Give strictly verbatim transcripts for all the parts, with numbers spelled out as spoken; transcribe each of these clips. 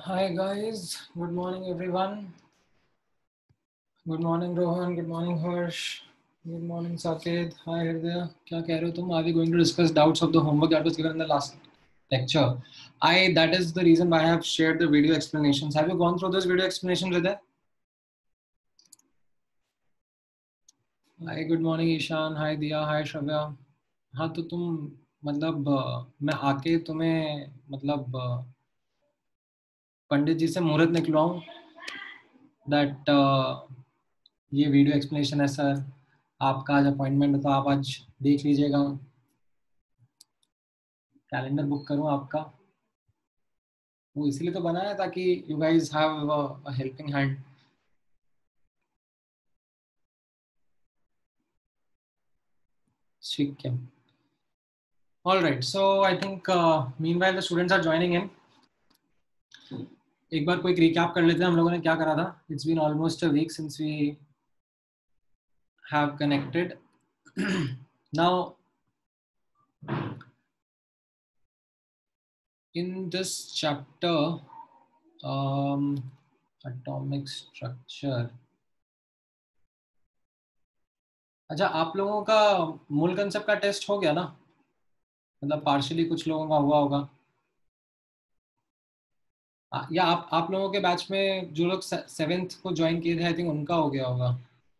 Hi guys, good morning everyone. Good morning Rohan, good morning Harsh, good morning Saked. Hi Hridaya. क्या कह रहे हो तुम? Are we going to discuss doubts of the homework that was given in the last lecture? I that is the reason why I have shared the video explanations. Have you gone through those video explanations, Hridaya? Hi, good morning Ishan. Hi Diya. Hi Shravya. हाँ तो तुम मतलब अ, मैं आके तुम्हें मतलब अ, पंडित जी से मुहूर्त निकलवाऊं दैट ये वीडियो एक्सप्लेनेशन है सर, आपका आज अपॉइंटमेंट है तो आप आज देख लीजिएगा, कैलेंडर बुक करूं आपका। वो इसीलिए तो बनाया ताकि you guys have a helping hand. ठीक है, all right. So I think meanwhile the students are joining in. एक बार कोई रिकैप कर लेते हैं हम लोगों ने क्या करा था। It's been almost a week since we have connected. Now in this chapter, um, atomic structure। अच्छा, आप लोगों का मूल कंसेप्ट का टेस्ट हो गया ना? मतलब पार्शियली कुछ लोगों का हुआ होगा। आ, या आप आप लोगों के बैच में जो लोग सेवेंथ को ज्वाइन किए थे आई थिंक उनका हो गया होगा।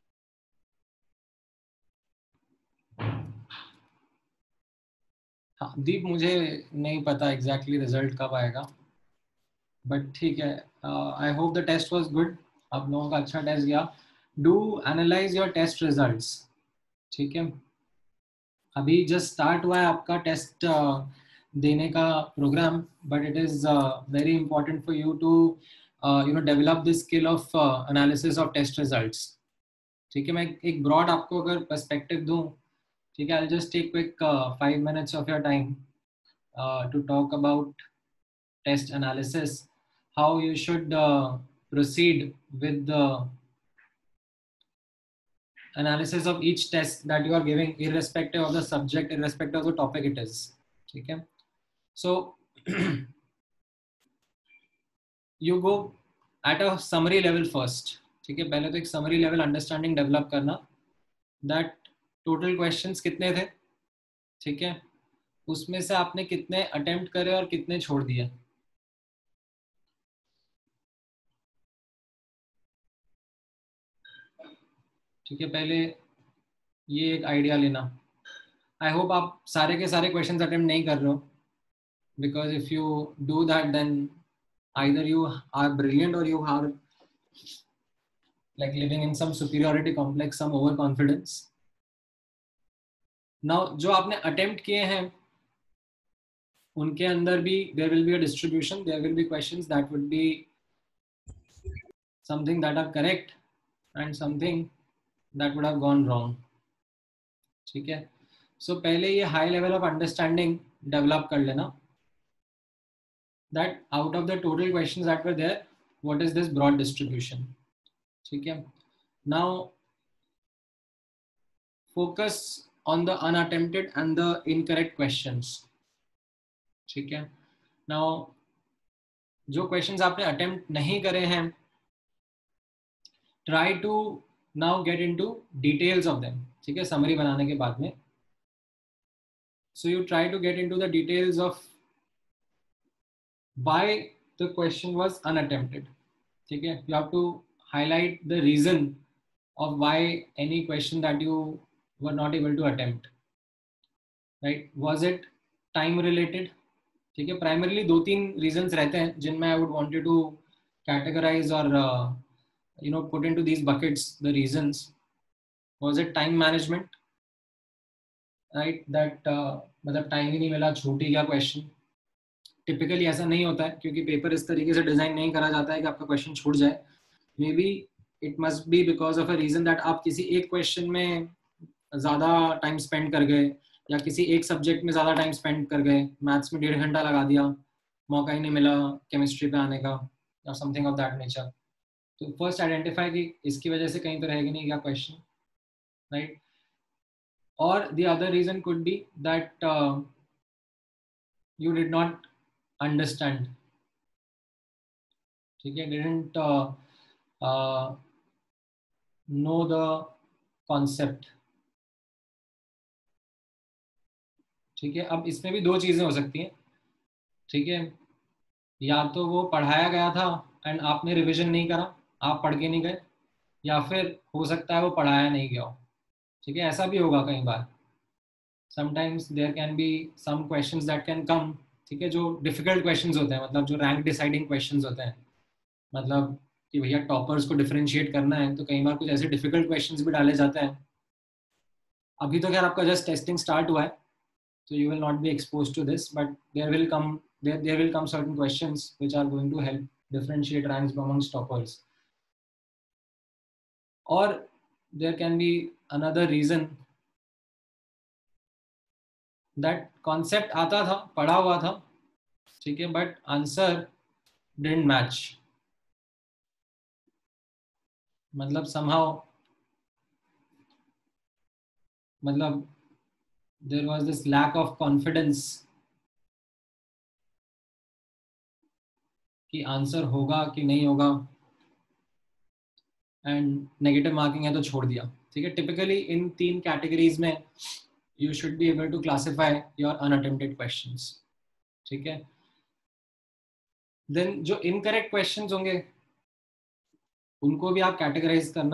हाँ दीप, मुझे नहीं पता एग्जैक्टली रिजल्ट कब आएगा, बट ठीक है। I hope the test was good. आप लोगों का अच्छा टेस्ट गया। Do analyse your test results. ठीक है, अभी जस्ट स्टार्ट हुआ है आपका टेस्ट देने का programme, but it is very important for you to you know develop the skill of analysis of test results. ठीक है, मैं एक ब्रॉड आपको अगर पर्सपेक्टिव दूं, ठीक है, I just take quick five minutes of your time to talk about test analysis, how you should proceed with the analysis of each test that you are giving, irrespective of the subject, irrespective of the topic it is. ठीक है, so you go at a summary level first। ठीक है, पहले तो एक summary level understanding develop करना that total questions कितने थे। ठीक है, उसमें से आपने कितने अटेम्प्ट करे और कितने छोड़ दिए। ठीक है, पहले ये एक आइडिया लेना। आई होप आप सारे के सारे क्वेश्चंस अटेम्प्ट नहीं कर रहे हो, because if you do that then either you are brilliant or you are like living in some superiority complex, some overconfidence। now जो आपने अटेम्प्ट किए हैं उनके अंदर भी there will be a distribution, there will be questions that would be something that are correct and something that would have gone wrong। ठीक है, सो so, पहले ये high level of understanding develop कर लेना that out of the total questions that were there, what is this broad distribution। ठीक है, now focus on the unattempted and the incorrect questions। ठीक है, now जो questions आपने attempt नहीं करे हैं, try to now get into details of them। ठीक है, summary बनाने के बाद में, so you try to get into the details of why the question was unattempted। ठीक है, you have to highlight the reason of why any question that you were not able to attempt, right? Was it time related? ठीक है, primarily दो तीन reasons रहते हैं जिनमें I would wanted to categorise और you know put into these buckets the reasons. Was it time management, right? That मतलब time ही नहीं मिला, छूट ही गया क्वेश्चन। टिपिकली ऐसा नहीं होता है क्योंकि पेपर इस तरीके से डिजाइन नहीं करा जाता है कि आपका क्वेश्चन छूट जाए। Maybe it must be because of a reason that आप किसी एक क्वेश्चन में ज़्यादा टाइम स्पेंड कर गए या किसी एक सब्जेक्ट में ज़्यादा टाइम स्पेंड कर गए। मैथ्स में डेढ़ घंटा लगा दिया, मौका ही नहीं मिला केमिस्ट्री पे आने का या समथिंग ऑफ दैट नेचर। तो फर्स्ट आइडेंटिफाई कि इसकी वजह से कहीं तो रहेगी नहीं क्या क्वेश्चन, राइट? और the other reason could be that you did not understand ठीक है, डिडंट नो द कॉन्सेप्ट। ठीक है, अब इसमें भी दो चीजें हो सकती हैं। ठीक है, या तो वो पढ़ाया गया था एंड आपने रिवीजन नहीं करा, आप पढ़ के नहीं गए, या फिर हो सकता है वो पढ़ाया नहीं गया हो। ठीक है, ऐसा भी होगा कई बार। Sometimes there can be some questions that can come, ठीक है, जो डिफिकल्ट क्वेश्चंस होते हैं, मतलब जो रैंक डिसाइडिंग क्वेश्चंस होते हैं, मतलब कि भैया टॉपर्स को डिफरेंशिएट करना है, तो कई बार कुछ ऐसे डिफिकल्ट क्वेश्चंस भी डाले जाते हैं। अभी तो खैर आपका जस्ट टेस्टिंग स्टार्ट हुआ है, so you will not be exposed to this, but there will come there, there will come certain questions which are going to help differentiate ranks amongst toppers. Or there can be another reason that concept आता था, पढ़ा हुआ था, ठीक है, but answer didn't match. मतलब somehow, मतलब there was this lack of confidence कि आंसर होगा कि नहीं होगा, एंड नेगेटिव मार्किंग है तो छोड़ दिया। ठीक है, टिपिकली इन तीन कैटेगरीज में you should be able to classify your unattempted questions. ठीक है, देन जो इनकरेक्ट क्वेश्चंस होंगे उनको भी आप कैटेगराइज करना।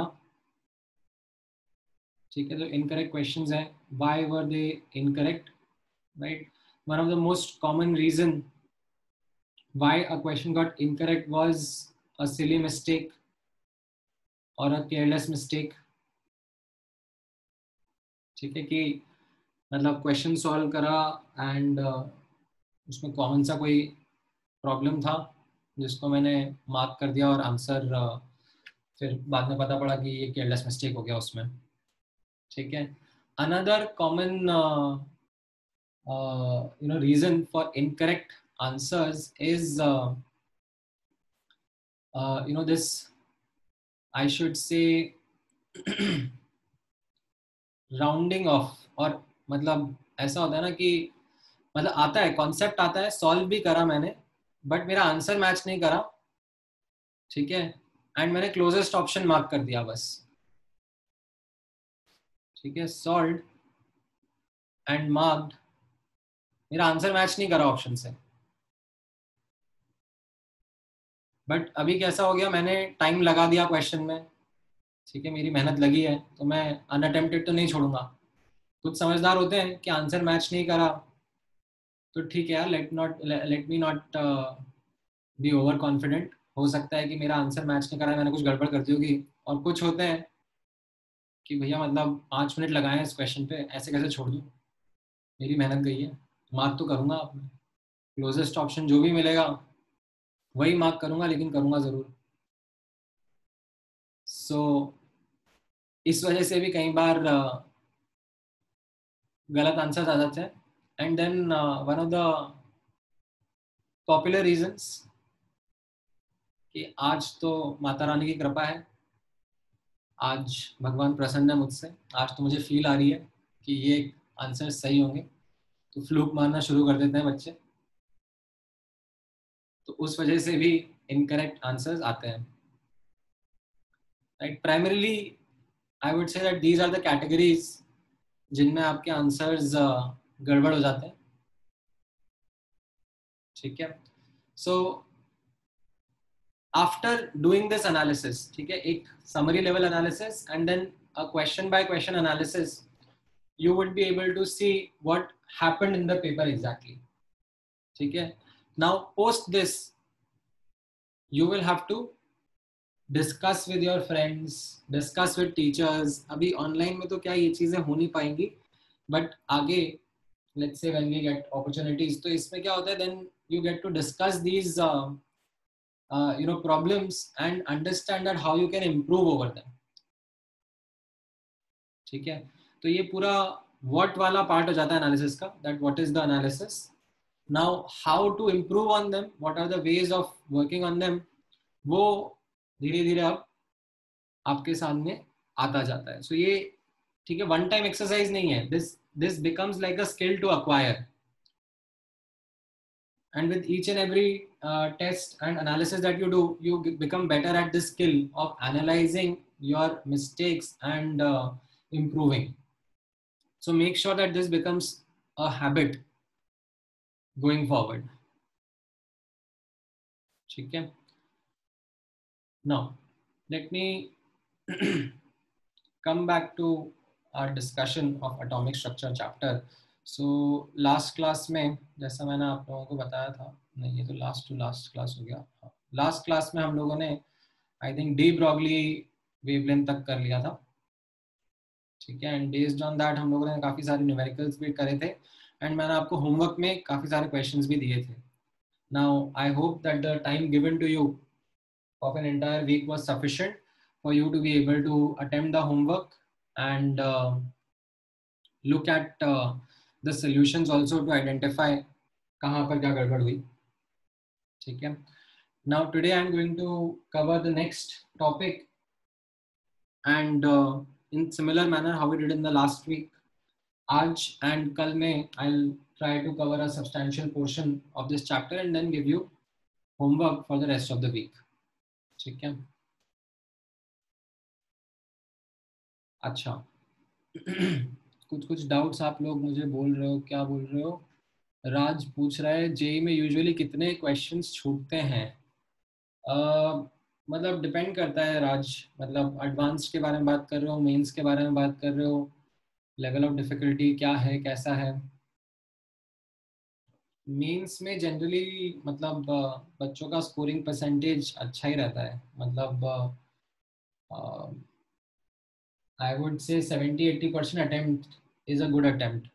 ठीक है, जो इनकरेक्ट क्वेश्चंस हैं, why were they incorrect, right? One of the most common reason why a question got incorrect was a silly mistake और अ केयरलेस मिस्टेक। ठीक है, कि मतलब क्वेश्चन सॉल्व करा एंड uh, उसमें कॉमन सा कोई प्रॉब्लम था जिसको मैंने मार्क कर दिया और आंसर uh, फिर बाद में पता पड़ा कि ये केयरलेस मिस्टेक हो गया उसमें। ठीक है, another common you know reason for incorrect answers is you know this, I should say rounding off. और मतलब ऐसा होता है ना कि मतलब आता है कॉन्सेप्ट, आता है, सॉल्व भी करा मैंने, बट मेरा आंसर मैच नहीं करा। ठीक है, एंड मैंने क्लोजेस्ट ऑप्शन मार्क कर दिया बस। ठीक है, सॉल्व एंड मार्क्ड, मेरा आंसर मैच नहीं करा ऑप्शन से। बट अभी कैसा हो गया, मैंने टाइम लगा दिया क्वेश्चन में। ठीक है, मेरी मेहनत लगी है, तो मैं अनअटेम्प्टेड तो नहीं छोड़ूंगा। कुछ समझदार होते हैं कि आंसर मैच नहीं करा तो ठीक है यार, let not let me not be over confident, हो सकता है कि मेरा आंसर मैच नहीं करा है, मैंने कुछ गड़बड़ कर दी होगी। और कुछ होते हैं कि भैया मतलब पाँच मिनट लगाए हैं इस क्वेश्चन पे, ऐसे कैसे छोड़ दूँ, मेरी मेहनत गई है, मार्क तो करूँगा आपने, क्लोजेस्ट ऑप्शन जो भी मिलेगा वही मार्क करूँगा, लेकिन करूँगा ज़रूर। सो so, इस वजह से भी कई बार uh, गलत आंसर आ जाते हैं। And then one of the popular reasons कि आज तो माता रानी की कृपा है, आज भगवान प्रसन्न है मुझसे, आज तो मुझे फील आ रही है कि ये आंसर सही होंगे, तो फ्लूक मारना शुरू कर देते हैं बच्चे। तो उस वजह से भी इनकरेक्ट आंसर्स आते हैं, right? Primarily I would say that these are the categories जिनमें आपके आंसर्स uh, गड़बड़ हो जाते हैं। ठीक है, so after doing this analysis, ठीक है, एक summary level analysis and then a question by question analysis, you would be able to see what happened in the paper exactly. ठीक है, now post this you will have to discuss with your friends, discuss with teachers. अभी online में तो क्या ये चीजें हो नहीं पाएंगी, बट आगे let's say when we get opportunities, तो इसमें क्या होता है, then you get to discuss these uh, uh, you know problems and understand that how you can improve over them. ठीक है, तो ये पूरा what वाला पार्ट हो जाता है एनालिसिस का, that what is the analysis, now how to improve on them, what are the ways of working on them, वो धीरे धीरे अब आपके सामने आता जाता है। सो so ये ठीक है, वन टाइम एक्सरसाइज नहीं है, this this becomes like a skill to acquire, and with each and every uh, test and analysis that you do, you become better at the skill of analyzing your mistakes and uh, improving. So make sure that this becomes a habit going forward. Okay. Now, let me come back to our discussion of atomic structure chapter. So last class में जैसा मैंने आप लोगों को बताया था, नहीं ये तो last to last class हो गया. Last class में हम लोगों ने I think de Broglie wavelength तक कर लिया था, ठीक है. एंड बेस्ड ऑन दैट हम लोगों ने काफ़ी सारे न्यूमेरिकल्स भी करे थे एंड मैंने आपको होमवर्क में काफ़ी सारे क्वेश्चंस भी दिए थे. Now I hope that the time given to you of an entire week was sufficient for you to be able to attempt the homework and uh, look at uh, the solutions also to identify कहाँ पर क्या गड़बड़ हुई, ठीक है. Now today I am going to cover the next topic and uh, in similar manner how we did in the last week, आज and कल में I'll try to cover a substantial portion of this chapter and then give you homework for the rest of the week, ठीक है. अच्छा कुछ कुछ doubts आप लोग मुझे बोल रहे हो, क्या बोल रहे हो. राज पूछ रहा है जेई में यूजुअली कितने क्वेश्चंस छूटते हैं. uh, मतलब डिपेंड करता है राज, मतलब एडवांस के बारे में बात कर रहे हो, मेंस के बारे में बात कर रहे हो, लेवल ऑफ डिफिकल्टी क्या है, कैसा है. मेंस में जनरली मतलब uh, बच्चों का स्कोरिंग परसेंटेज अच्छा ही रहता है, मतलब uh, uh, I would say seventy to eighty percent attempt is a good attempt.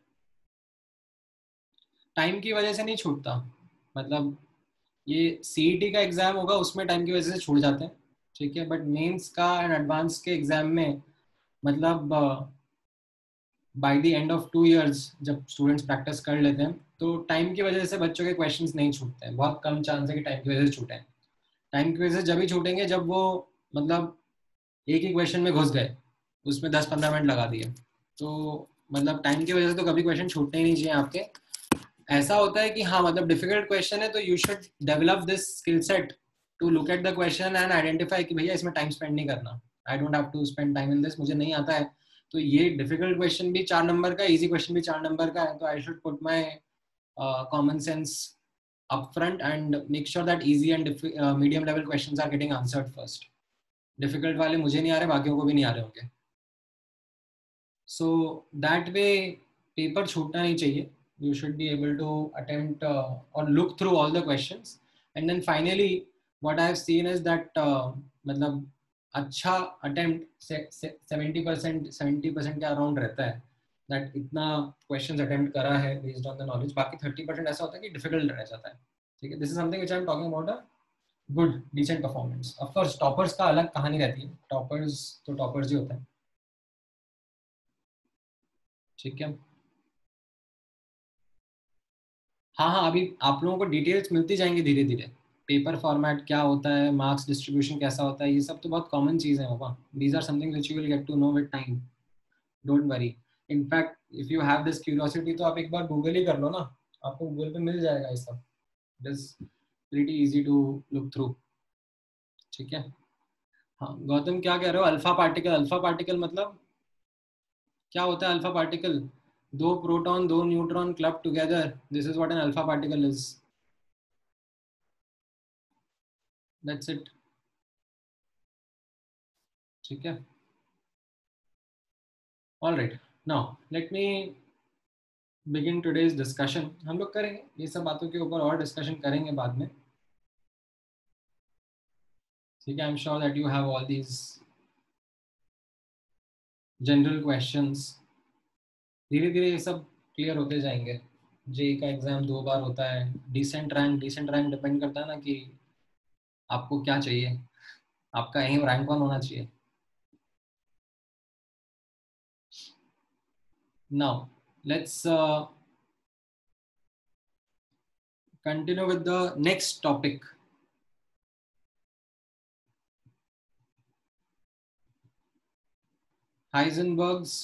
Time की वजह से नहीं छूटता, मतलब ये सीईटी का एग्जाम होगा उसमें टाइम की वजह से छूट जाते हैं, ठीक है. बट मेंस का एंड एडवांस के एग्जाम में मतलब by the end of two years जब स्टूडेंट्स प्रैक्टिस कर लेते हैं तो टाइम की वजह से बच्चों के क्वेश्चंस नहीं छूटते हैं. बहुत कम चांस है कि टाइम की वजह से छूटे. टाइम की वजह से जब ही छूटेंगे जब वो मतलब एक ही क्वेश्चन में घुस गए, उसमें दस पंद्रह मिनट लगा दिए, तो मतलब टाइम की वजह से तो कभी क्वेश्चन छूटने ही नहीं चाहिए आपके. ऐसा होता है कि हाँ मतलब डिफिकल्ट क्वेश्चन है तो you should develop this skill set to look at the question and identify कि भैया इसमें टाइम स्पेंड नहीं करना, I don't have to spend time in this, मुझे नहीं आता है. तो ये डिफिकल्ट क्वेश्चन भी चार नंबर का, इजी क्वेश्चन भी चार नंबर का है, तो I should put my common sense up front and make sure that easy and medium level questions are getting answered first. Difficult वाले मुझे नहीं आ रहे, बाकियों को भी नहीं आ रहे होंगे. सो दैट वे पेपर छूटना नहीं चाहिए. You should be able to attempt uh, or look through all the questions and then finally what I have seen is that uh, मतलब अच्छा attempt seventy percent seventy percent के around रहता है that इतना questions attempt करा है based on the knowledge. बाकी thirty percent ऐसा होता है कि difficult रह जाता है, ठीक है. This is something which I am talking about a good decent performance. Of course toppers का अलग कहानी रहती है, toppers तो toppers ही होता है, ठीक है. हाँ हाँ अभी आप लोगों को डिटेल्स मिलती जाएंगी धीरे धीरे. पेपर फॉर्मेट क्या होता है, मार्क्स डिस्ट्रीब्यूशन कैसा होता है, ये सब तो बहुत कॉमन चीज़ है बाबा. These are something which you will get to know with time, don't worry. In fact if you have this curiosity तो आप एक बार गूगल ही कर लो ना, आपको गूगल पे मिल जाएगा ये सब. It is pretty easy to look through, ठीक है. हाँ गौतम क्या कह रहे हो, अल्फा पार्टिकल. अल्फा पार्टिकल मतलब क्या होता है? अल्फा पार्टिकल दो प्रोटॉन दो neutron club together, this is what an alpha particle is. That's it, ठीक है. All right, now let me begin today's discussion. हम लोग करेंगे ये सब बातों के ऊपर और डिस्कशन करेंगे बाद में, ठीक है. I am sure that you have all these general questions. धीरे धीरे ये सब क्लियर होते जाएंगे. जेई का एग्जाम दो बार होता है. Decent rank, decent rank depend करता है ना कि आपको क्या चाहिए, आपका एम रैंक वन होना चाहिए. Now let's continue with the next topic. Heisenberg's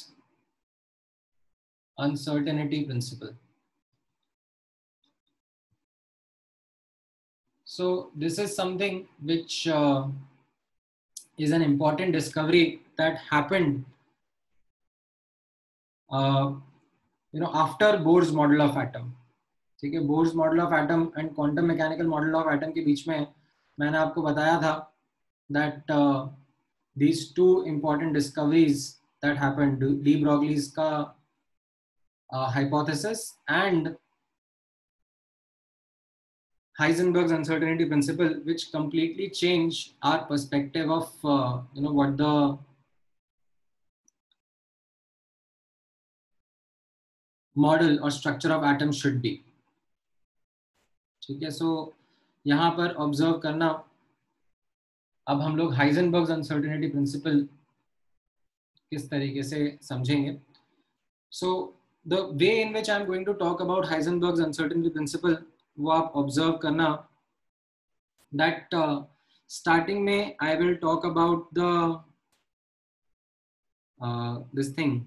uncertainty principle. So this is something which uh, is an important discovery that happened, uh, you know, after Bohr's model of atom. ठीक है, Bohr's model of atom and quantum mechanical model of atom के बीच में मैंने आपको बताया था that these two important discoveries that happened, de Broglie's का uh, hypothesis and Heisenberg's uncertainty principle, which completely changed our perspective of uh, you know what the model or structure of atoms should be. ठीक है, सो यहाँ पर observe करना, अब हम लोग हाइजेनबर्ग्स uncertainty principal किस तरीके से समझेंगे. So the way in which I am going to talk about Heisenberg's uncertainty principle, वो आप ऑब्जर्व करना दैट स्टार्टिंग में I will talk about the this thing,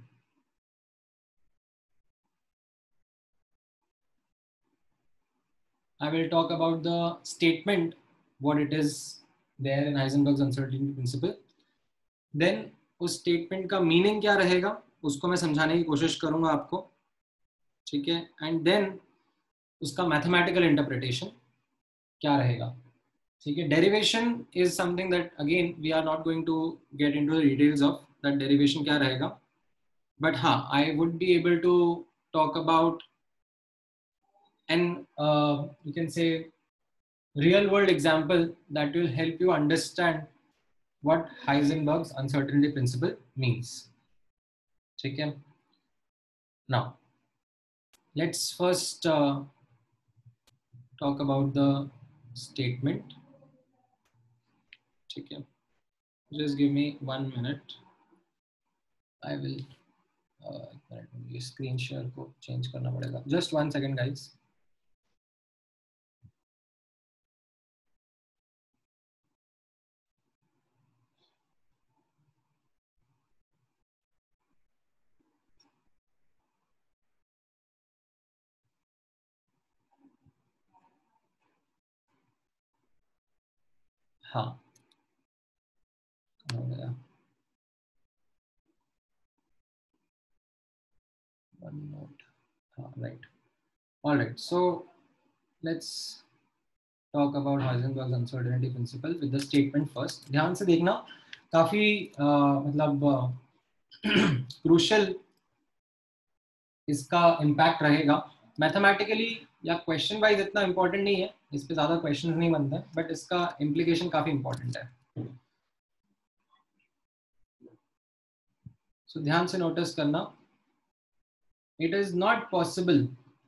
I will talk about the statement, what it is there in Heisenberg's uncertainty principle. Then उस statement का meaning क्या रहेगा उसको मैं समझाने की कोशिश करूंगा आपको, ठीक है. And then उसका mathematical interpretation क्या रहेगा, ठीक है. Derivation is something that again we are not going to get into the details of that derivation क्या रहेगा, but हाँ, I would be able to talk about and uh, you can say real world example that will help you understand what Heisenberg's uncertainty principle means. Okay. Now let's first uh, talk about the statement. Okay. Just give me one minute. I will uh, screen share को change करना पड़ेगा. Just one second, guys. हाँ, हो गया. One note. हाँ, right. All right. So let's talk about Heisenberg's uncertainty principle with the statement first. ध्यान से देखना, काफी uh, मतलब क्रूशल uh, इसका इम्पैक्ट रहेगा. मैथमेटिकली या क्वेश्चन वाइज इतना इंपॉर्टेंट नहीं है, इस पे ज्यादा क्वेश्चन नहीं बनते, बट इसका इम्प्लीकेशन काफी इंपॉर्टेंट है. सो so, ध्यान से नोटिस करना, it is not possible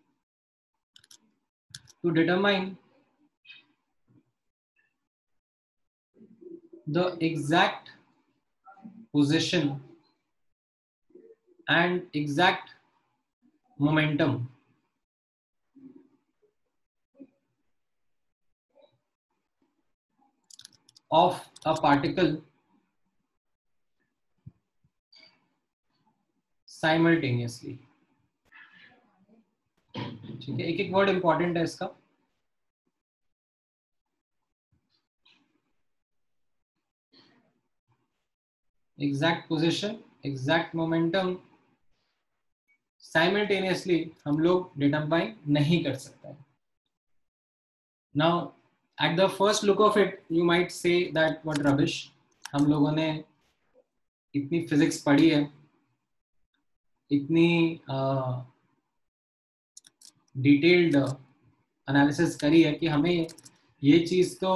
to determine the exact position and exact momentum of a particle simultaneously. ठीक है, एक एक वर्ड इंपॉर्टेंट है इसका. Exact position, exact momentum simultaneously हम लोग डिटरमाइन नहीं कर सकते. Now at the first look of it you might say that what rubbish, हम लोगों ने इतनी फिजिक्स पढ़ी है, इतनी डिटेल्ड uh, एनालिसिस करी है कि हमें ये चीज तो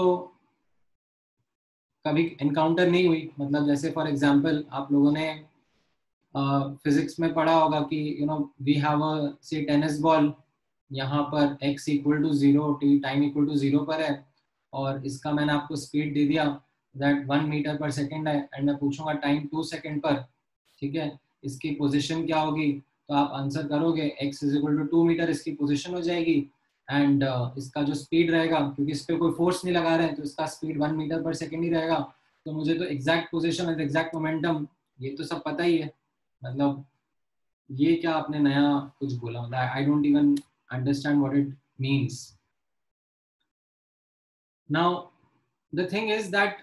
कभी एनकाउंटर नहीं हुई. मतलब जैसे फॉर एग्जांपल आप लोगों ने फिजिक्स uh, में पढ़ा होगा कि you know we have a say tennis ball, यहाँ पर x equal to zero, T time equal to zero पर है, और इसका मैंने आपको स्पीड दे दिया दैट वन मीटर पर सेकेंड है, एंड मैं पूछूंगा टाइम टू सेकेंड पर. ठीक है, इसकी पोजीशन क्या होगी, तो आप आंसर करोगे x is equal to two metre, इसकी पोजीशन हो जाएगी. एंड uh, इसका जो स्पीड रहेगा, क्योंकि इस पर कोई फोर्स नहीं लगा रहे हैं, तो इसका स्पीड वन मीटर पर सेकेंड ही रहेगा. तो मुझे तो एग्जैक्ट पोजीशन और एग्जैक्ट मोमेंटम ये तो सब पता ही है. मतलब ये क्या आपने नया कुछ बोला, I don't even understand what it means. Now, the thing is that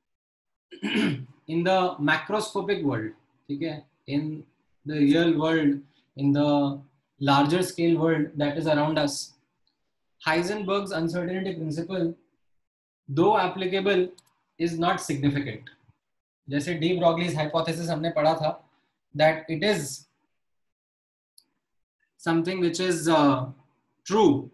in the macroscopic world, okay, in the real world, in the larger scale world that is around us, Heisenberg's uncertainty principle, though applicable, is not significant. जैसे de Broglie's hypothesis हमने पढ़ा था, that it is something which is uh, true.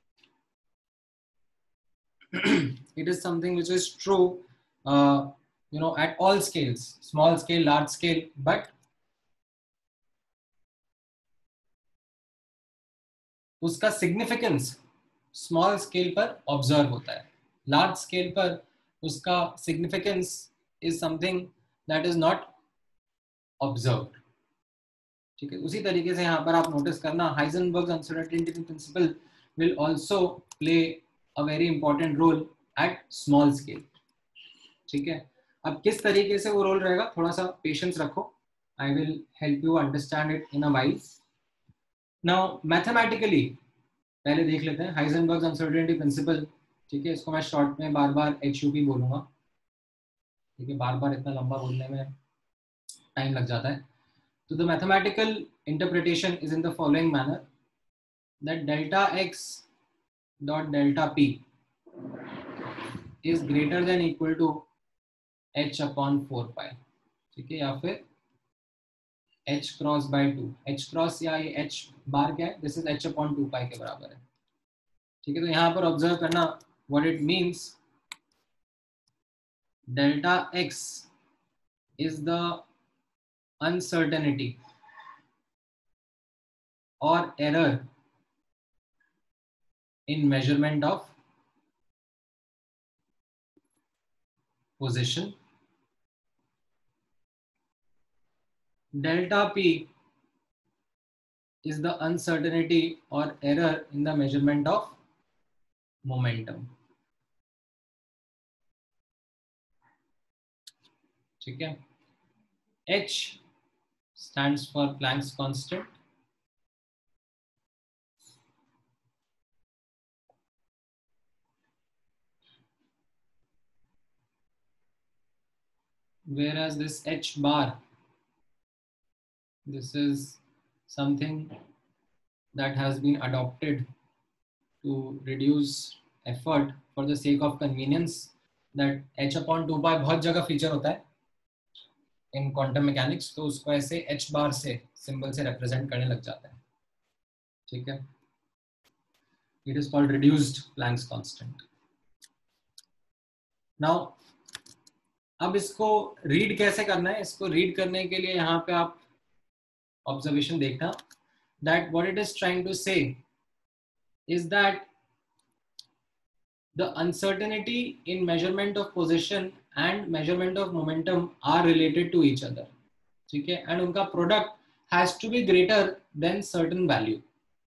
It is something which is true, uh, you know, at all scales, small scale, large scale, but उसका significance small scale पर observe होता है, large scale पर उसका significance is something that is not observed. ठीक है, उसी तरीके से यहाँ पर आप नोटिस करना, Heisenberg's uncertainty principle will also play a very important role at small scale. ठीक है, अब किस तरीके से वो रोल रहेगा, थोड़ा सा पेशेंस रखो, I will help you understand it in a while. Now mathematically पहले देख लेते हैं हाइजेनबर्ग्स अनसर्टेनिटी प्रिंसिपल. ठीक है, इसको मैं शॉर्ट में बार बार एच यू पी बोलूंगा. ठीक है, बार बार इतना लंबा बोलने में टाइम लग जाता है. तो the mathematical interpretation is in the following manner, that delta x dot delta p is greater than equal to h upon four pi. ठीक है, या फिर h cross by two, h cross या ये h बार क्या है, this is h upon two pi के बराबर है. ठीक है, तो यहाँ पर ऑब्जर्व करना what it means. Delta x is the uncertainty or error in measurement of position. Delta p is the uncertainty or error in the measurement of momentum. ठीक है, h stands for Planck's constant. Whereas this h bar, this is something that has been adopted to reduce effort for the sake of convenience. That h upon two pi बहुत जगह feature होता है in quantum mechanics, तो उसको ऐसे h bar से symbol से represent करने लग जाता है. ठीक है, it is called reduced Planck's constant. Now, अब इसको रीड कैसे करना है, इसको रीड करने के लिए यहाँ पे आप ऑब्जर्वेशन देखना, that what it is trying to say is that the uncertainty in measurement of position and measurement of momentum are related to each other. ठीक है, and उनका product has to be greater than certain value.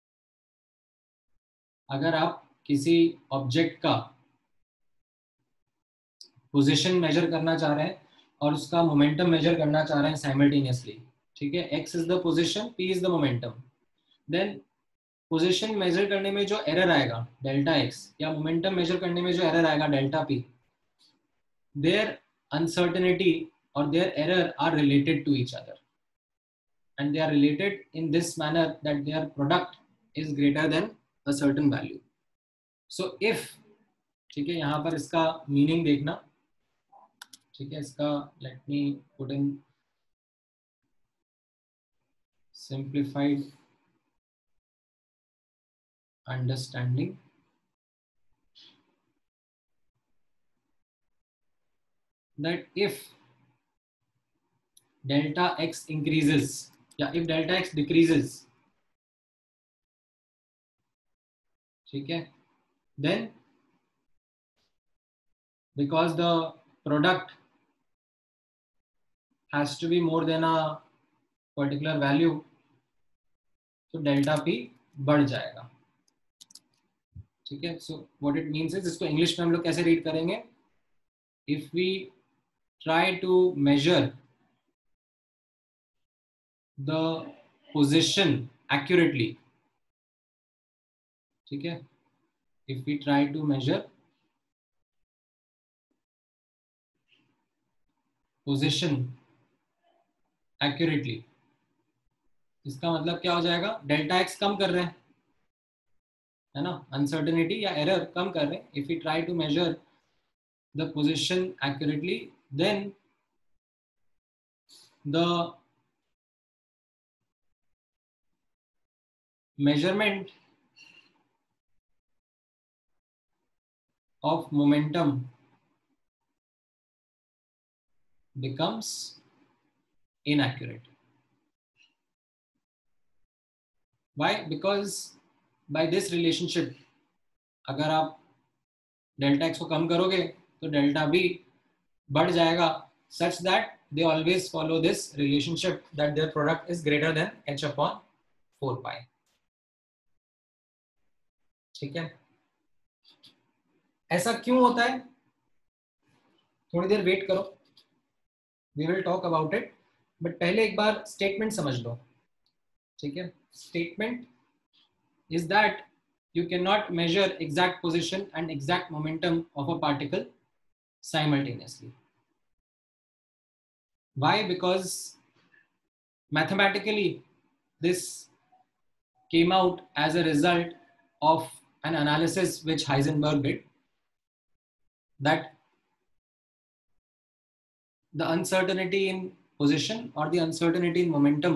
अगर आप किसी object का position major करना चाह रहे हैं और उसका मोमेंटम मेजर करना चाह रहे हैं साइमल्टेनियसली, ठीक है, x is the position, p is the momentum, then position measure करने में जो एरर आएगा डेल्टा x या मोमेंटम मेजर करने में जो एरर आएगा डेल्टा p, देयर अनसर्टेनिटी और their error are related to each other and they are related in this manner that their product is greater than a certain value. So if, ठीक है, यहाँ पर इसका मीनिंग देखना. ठीक है, इसका let me put in simplified understanding. that if delta x increases, yeah, if delta x decreases, ठीक है, then because the product has to be more than a particular value, तो डेल्टा p बढ़ जाएगा. ठीक है, so what it means is, इसको English में हम लोग कैसे रीड करेंगे, if we try to measure the position accurately, ठीक है, if we try to measure position accurately, इसका मतलब क्या हो जाएगा, डेल्टा एक्स कम कर रहे हैं, है ना, अनसर्टेनिटी या एरर कम कर रहे हैं. If you try to measure the position accurately, then the measurement of momentum becomes inaccurate. Why? Because by this relationship, अगर आप डेल्टा एक्स को कम करोगे तो डेल्टा बी बढ़ जाएगा, such that they always follow this relationship that their product is greater than h upon four pi. ठीक है, ऐसा क्यों होता है, थोड़ी देर वेट करो, we will talk about it, but पहले एक बार स्टेटमेंट समझ लो. ठीक है, statement is that you cannot measure exact position and exact momentum of a particle simultaneously. Why? Because mathematically this came out as a result of an analysis which Heisenberg did, that the uncertainty in position or the uncertainty in momentum,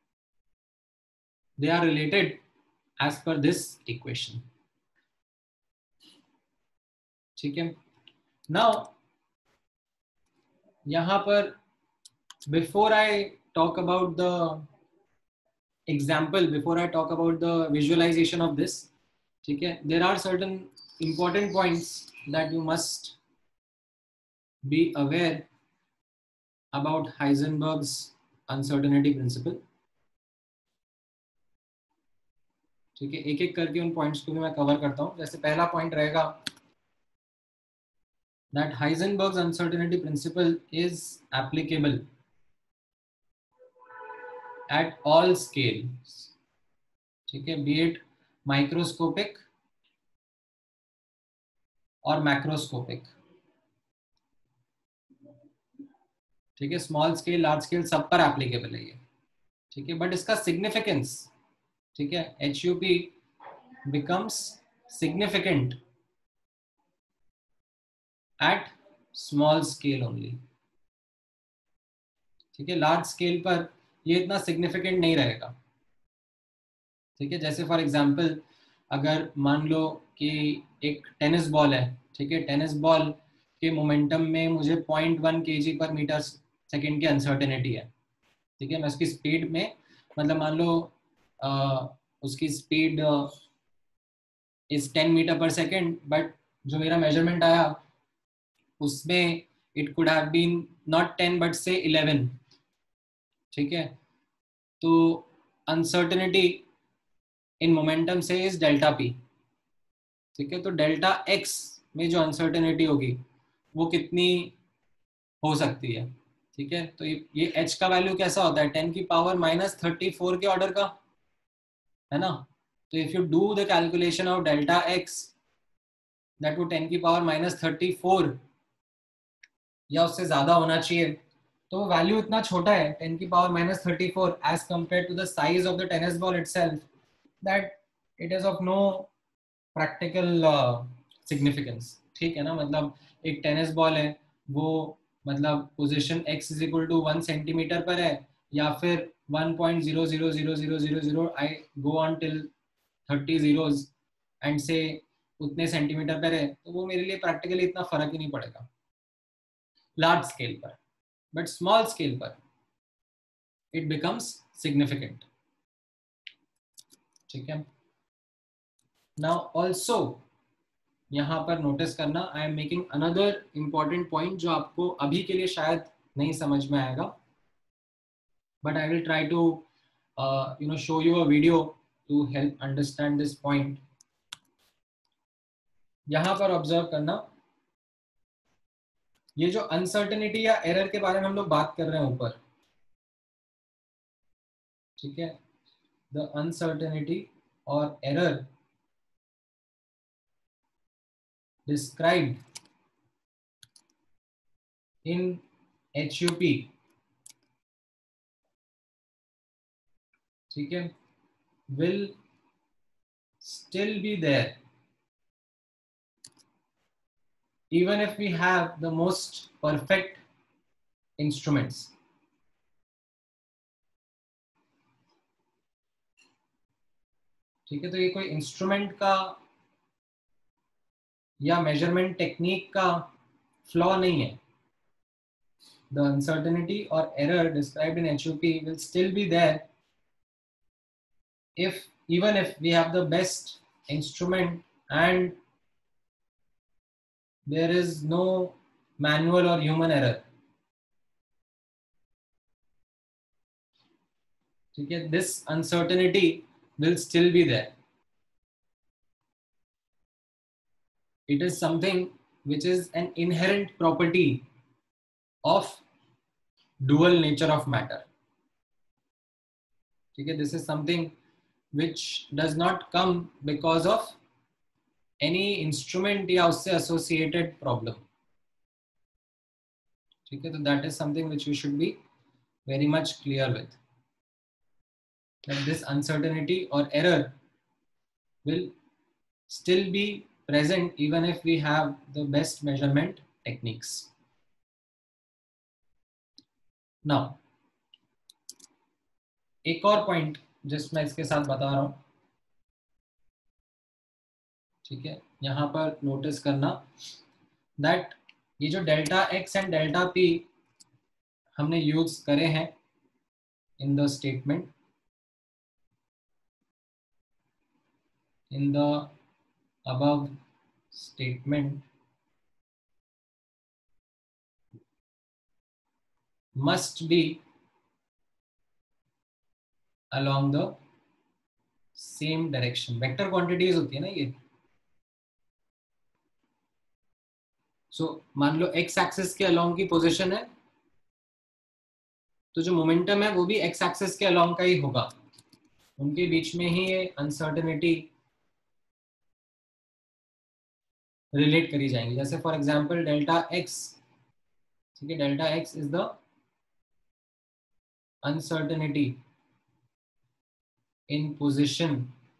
they are related as per this equation. ठीक है, now यहाँ पर before I talk about the example, before I talk about the visualization of this, ठीक है, there are certain important points that you must be aware about Heisenberg's uncertainty principle. ठीक है, एक एक करके उन पॉइंट्स को भी मैं कवर करता हूं. जैसे पहला पॉइंट रहेगा that Heisenberg's uncertainty principle is applicable at all scales. ठीक है, be it microscopic और मैक्रोस्कोपिक. ठीक है, स्मॉल स्केल लार्ज स्केल सब पर एप्लीकेबल है ये. ठीक है, बट इसका सिग्निफिकेंस, ठीक है, H U P becomes significant at small scale only. ठीक है, लार्ज स्केल पर ये इतना सिग्निफिकेंट नहीं रहेगा. ठीक है, जैसे फॉर एग्जांपल अगर मान लो कि एक टेनिस बॉल है. ठीक है, टेनिस बॉल के मोमेंटम में मुझे पॉइंट वन के जी पर मीटर सेकेंड की अनसर्टेनिटी है. ठीक है, मैं उसकी स्पीड में, मतलब मान लो आ, उसकी स्पीड इज टेन मीटर पर सेकेंड, बट जो मेरा मेजरमेंट आया उसमें it could have been not ten but say eleven. ठीक है, तो uncertainty in momentum say is delta P. ठीक है, तो डेल्टा एक्स में जो अनसर्टेनिटी होगी वो कितनी हो सकती है. ठीक है, तो ये, ये h का वैल्यू कैसा होता है, टेन की पावर माइनस थर्टी फोर के ऑर्डर का, है ना. तो if you do the calculation of delta X, that वो टेन की पावर माइनस थर्टी फोर या उससे ज्यादा होना चाहिए. तो वैल्यू इतना छोटा है, टेन की power minus thirty four, as compared to the size of the tennis ball itself, that it is of no practical significance. ठीक है ना, मतलब एक टेनिस बॉल है, वो मतलब position x is equal to one centimetre पर है, या फिर one point zero zero zero zero zero zero I go on till thirty zeros and say उतने सेंटीमीटर पर है, तो वो मेरे लिए प्रैक्टिकली इतना फर्क ही नहीं पड़ेगा लार्ज स्केल पर. बट स्मॉल स्केल पर इट बिकम्स सिग्निफिकेंट. ठीक है, नाउ ऑल्सो यहाँ पर नोटिस करना, I am making another important point जो आपको अभी के लिए शायद नहीं समझ में आएगा, but I will try to you know show you a video to help understand this point. यहाँ पर ऑब्जर्व करना, ये जो अनसर्टेनिटी या एरर के बारे में हम लोग बात कर रहे हैं ऊपर. ठीक है, द अनसर्टेनिटी और error described in H U P, ठीक है, will still be there even if we have the most perfect instruments. ठीक है, तो ये कोई इंस्ट्रूमेंट का या मेजरमेंट टेक्निक का फ्लॉ नहीं है. The uncertainty or error described in H U P will still be there if even if we have the best instrument and there is no manual or human error. ठीक है, this uncertainty will still be there. It is something which is an inherent property of dual nature of matter. ठीक है, this is something which does not come because of any instrument या उससे associated problem. ठीक है, तो that is something which you should be very much clear with. That this uncertainty or error will still be present even if we have the best measurement techniques. Now, एक और point जिस मैं इसके साथ बता रहा हूं, ठीक है, यहां पर नोटिस करना दैट ये जो delta X and delta P हमने यूज करे हैं in the statement, in the above statement must be along the same direction. Vector quantities होती है ना ये. So मान लो x axis के along की पोजीशन है, तो जो मोमेंटम है वो भी x axis के along का ही होगा. उनके बीच में ही ये अनसर्टेनिटी रिलेट करी जाएंगी. जैसे फॉर एग्जांपल डेल्टा x, ठीक है, delta x is the uncertainty in position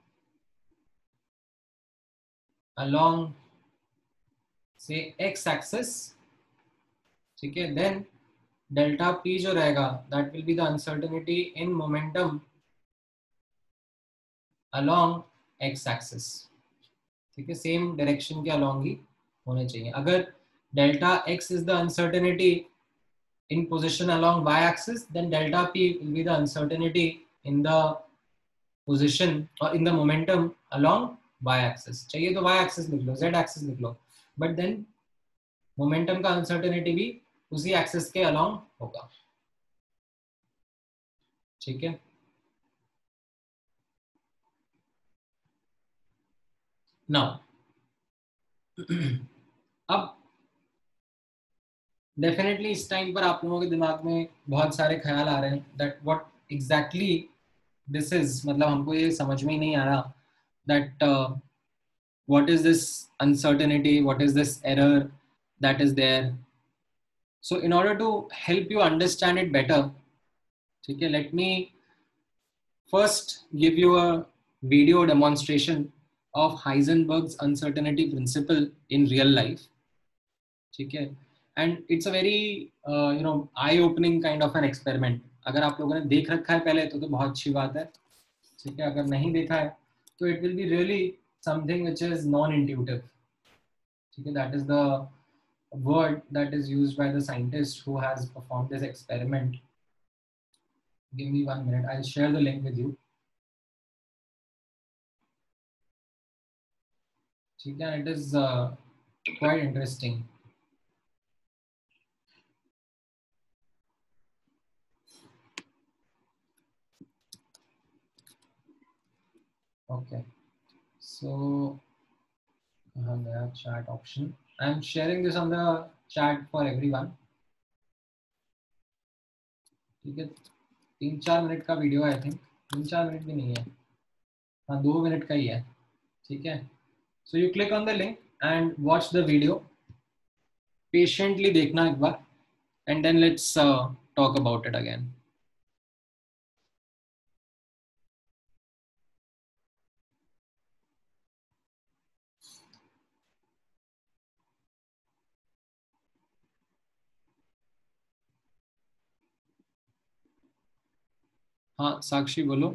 along say x axis, ठीक है, देन डेल्टा p जो रहेगा that will be the uncertainty in momentum along x axis. ठीक है, सेम डायरेक्शन के along ही होने चाहिए. अगर delta x is the uncertainty in position along y axis, then delta p will be the uncertainty in the position or in the momentum along y axis. चाहिए तो y axis लिख लो, z axis लिख लो, but then momentum का uncertainty भी उसी axis के along होगा. ठीक है, now अब डेफिनेटली इस टाइम पर आप लोगों के दिमाग में बहुत सारे ख्याल आ रहे हैं that what exactly this is, मतलब हमको ये समझ में ही नहीं आ रहा that what is this uncertainty, what is this error that is there. So in order to help you understand it better, ठीक है, let me first give you a video demonstration of Heisenberg's uncertainty principle in real life. ठीक है, and it's a very you know eye opening kind of an experiment. अगर आप लोगों ने देख रखा है पहले तो तो बहुत अच्छी बात है. ठीक है, अगर नहीं देखा है तो it will be really something which is non intuitive. ठीक है, that is the word that is used by the scientist who has performed this experiment. Give me one minute, I'll share the link with you. ठीक है, it is uh, quite interesting. Okay, so uh, the chat option. I'm sharing this on the chat for everyone. ठीक है, तीन चार minute का video I think, तीन चार minute भी नहीं है, हाँ दो मिनट का ही है. ठीक है, so you click on the link and watch the video. Patiently देखना एक बार and then let's uh, talk about it again. हाँ साक्षी बोलो.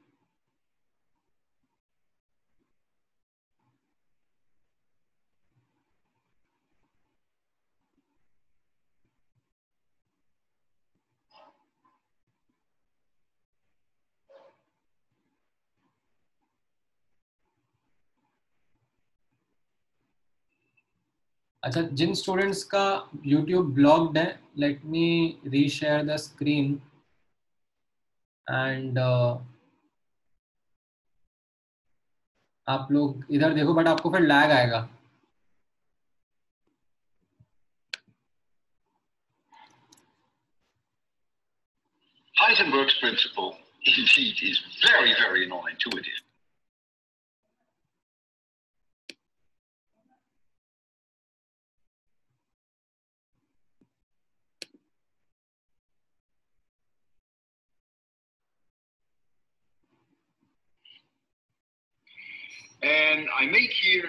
अच्छा, जिन स्टूडेंट्स का YouTube ब्लॉग्ड है, let me reshare the screen and आप लोग इधर देखो, बट आपको फिर लैग आएगा. Heisenberg's principle indeed is very, very non-intuitive. And I make here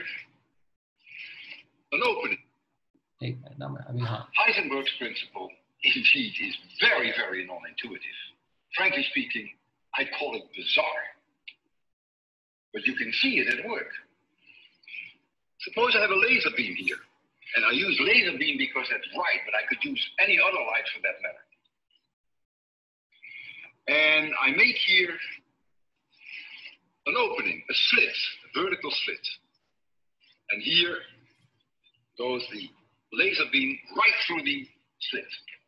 an opening. Heisenberg's principle indeed is very, very non-intuitive. Frankly speaking, I call it bizarre. But you can see it at work. Suppose I have a laser beam here, and I use laser beam because that's right, but I could use any other light for that matter. And I make here an opening, a slit, a vertical slit. And here goes the laser beam right through the slit.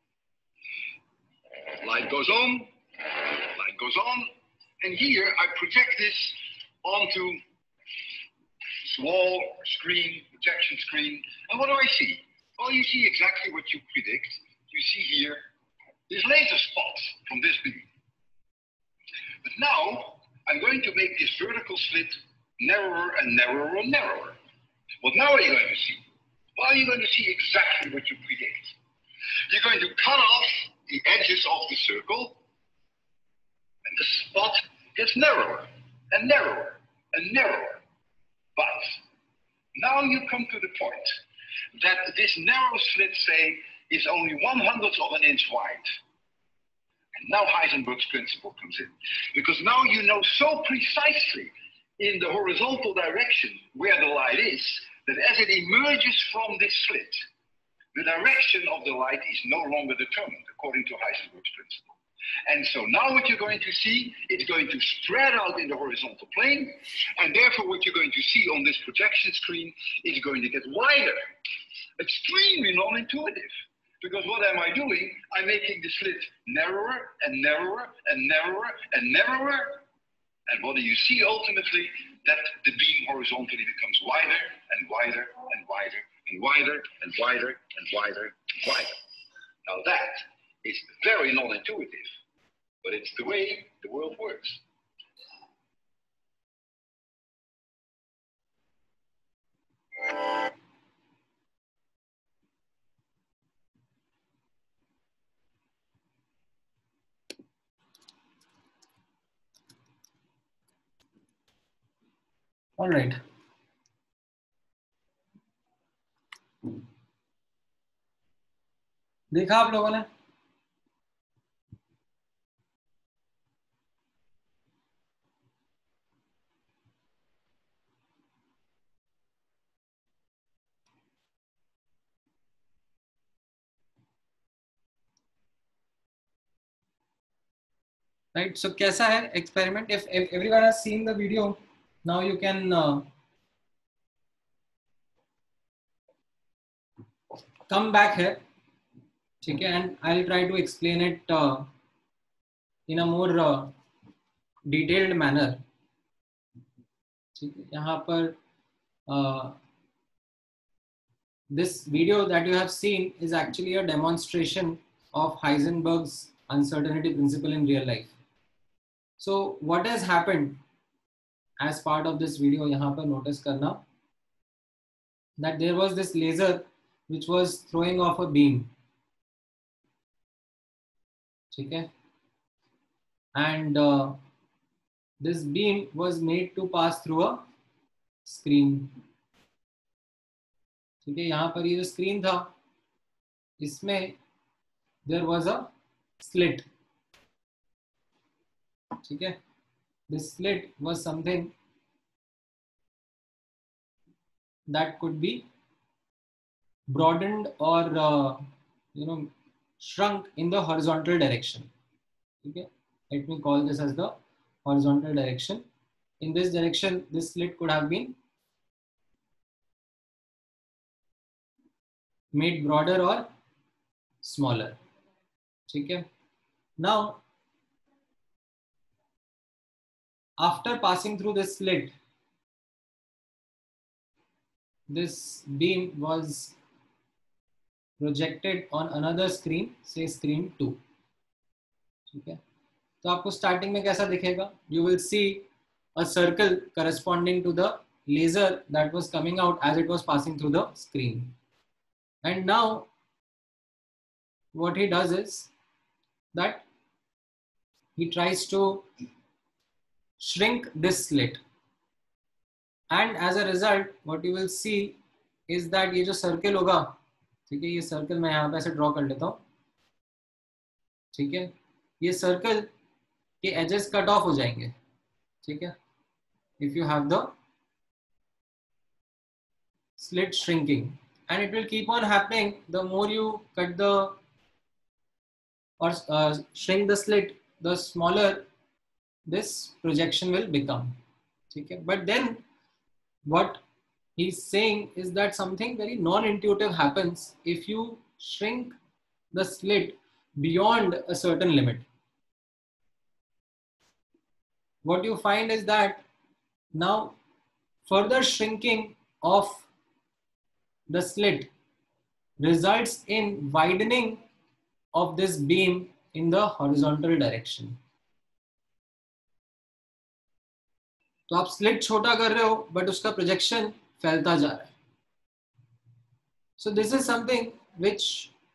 Light goes on, light goes on, and here I project this onto this wall, screen, projection screen, and what do I see? Well, you see exactly what you predict. You see here this laser spot from this beam. But now I'm going to make this vertical slit narrower and narrower and narrower. What now are you going to see? Well, you're going to see exactly what you predict. You're going to cut off the edges of the circle, and the spot gets narrower and narrower and narrower. But now you come to the point that this narrow slit, say, is only one hundredth of an inch wide. And now Heisenberg's principle comes in. Because now you know so precisely in the horizontal direction where the light is, that as it emerges from this slit, the direction of the light is no longer determined according to Heisenberg's principle. And so now what you're going to see, it's going to spread out in the horizontal plane, and therefore what you're going to see on this projection screen is going to get wider. Extremely non-intuitive. Because what am I doing? I'm making the slit narrower and narrower and narrower and narrower. And what do you see ultimately? That the beam horizontally becomes wider and wider and wider and wider and wider and wider and wider. Now that is very non-intuitive, but it's the way the world works. All right. देखा आप लोगों ने? Right. So कैसा है experiment? If, if everyone has seen the video, now you can uh, come back here. ठीक है, and I'll try to explain it uh, in a more uh, detailed manner. ठीक है, यहाँ पर uh, this video that you have seen is actually a demonstration of Heisenberg's uncertainty principle in real life. So what has happened as part of this video, यहाँ पर notice करना, that there was this laser which was throwing off a beam. ठीक है, and uh, this beam was made to pass through a screen. ठीक है, यहाँ पर ये जो स्क्रीन था इसमें there was a slit. ठीक है, this slit was something that could be broadened or uh, you know shrunk in the horizontal direction. Okay, let me call this as the horizontal direction. In this direction, this slit could have been made broader or smaller. Okay, now after passing through this slit, this beam was projected on another screen, say screen two. ठीक है, तो आपको starting में कैसा दिखेगा? You will see a circle corresponding to the laser that was coming out as it was passing through the screen. And now what he does is that he tries to shrink this slit, and as a result what you will see is that ये जो circle होगा, ठीक है, ये circle मैं यहाँ पे ऐसे draw कर लेता हूँ. ठीक है, ये सर्कल के एजेस कट ऑफ हो जाएंगे. ठीक है, if you have the slit shrinking, and it will keep on happening the more you cut the और shrink the slit, the smaller this projection will become. ठीक है, but then what he is saying is that something very non intuitive happens if you shrink the slit beyond a certain limit. What you find is that now further shrinking of the slit results in widening of this beam in the horizontal direction. तो आप slit छोटा कर रहे हो but उसका projection फैलता जा रहा है. So this is something which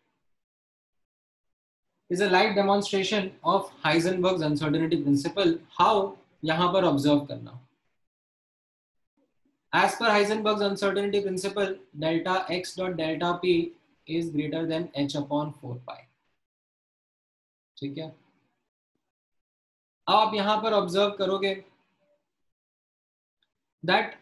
is a live demonstration of Heisenberg's uncertainty principle. How यहाँ पर observe करना. As per Heisenberg's uncertainty principle, delta x dot delta p is greater than h upon four pi. ठीक है, आप यहाँ पर observe करोगे that